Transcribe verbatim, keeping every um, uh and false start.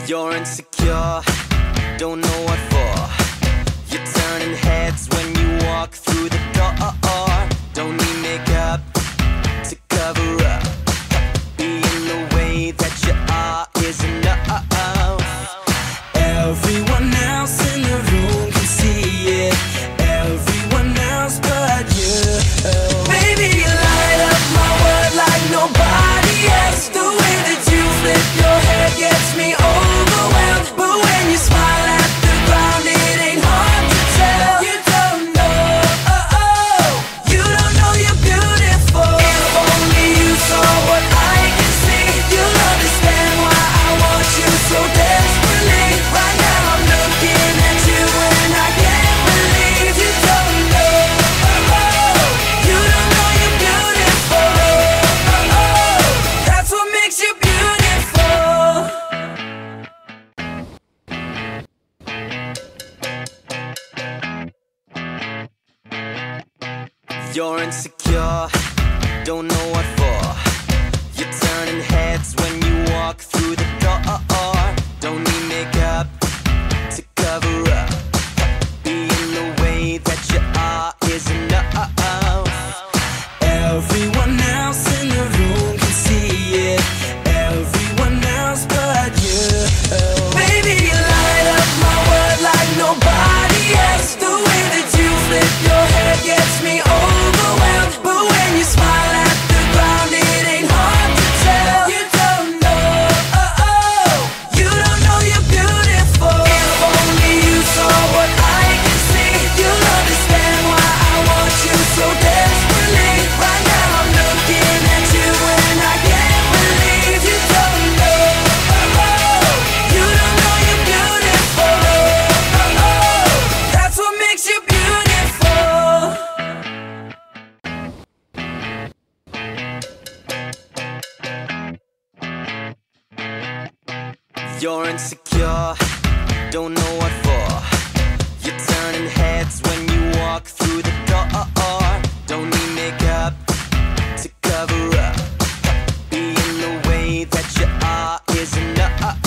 You're insecure, don't know what for. You're turning heads when you walk through the door. Don't need makeup to cover up. Being the way that you are is enough. Everyone else in the room can see it. Everyone else but you. Baby, you light up my world like nobody else. The way that you flip your hair gets me overwhelmed. But when you smile at the ground, it ain't hard to tell. You don't know, oh, oh. You don't know you're beautiful. If only you saw what I can see, you'll understand why I want you so desperately. Right now I'm looking at you and I can't believe you don't know, oh, oh. You don't know you're beautiful, oh, oh. That's what makes you beautiful. You're insecure, don't know what for. You're turning heads when you walk through the door. Don't need makeup to cover up. Being the way that you are is enough. Everyone else in the room can see it. Everyone else but you. Baby, you light up my world like nobody else. The way that you flip your hair gets me overwhelmed. But when you smile at the ground, it ain't hard to tell. You don't know, oh, oh. You don't know you're beautiful. If only you saw what I can see, you'll understand why I want you so desperately. Right now I'm looking at you and I can't believe you don't know, oh, oh. You don't know you're beautiful, oh, oh. That's what makes you beautiful. You're insecure, don't know what for. You're turning heads when you walk through the door. Don't need makeup to cover up. Being the way that you are is enough.